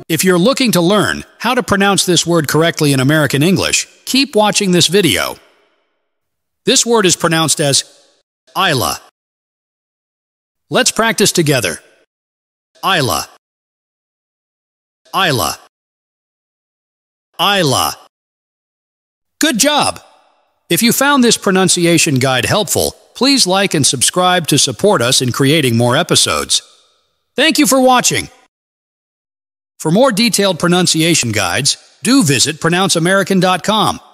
If you're looking to learn how to pronounce this word correctly in American English, keep watching this video. This word is pronounced as Isla. Let's practice together. Isla. Isla. Isla. Good job! If you found this pronunciation guide helpful, please like and subscribe to support us in creating more episodes. Thank you for watching! For more detailed pronunciation guides, do visit pronounceamerican.com.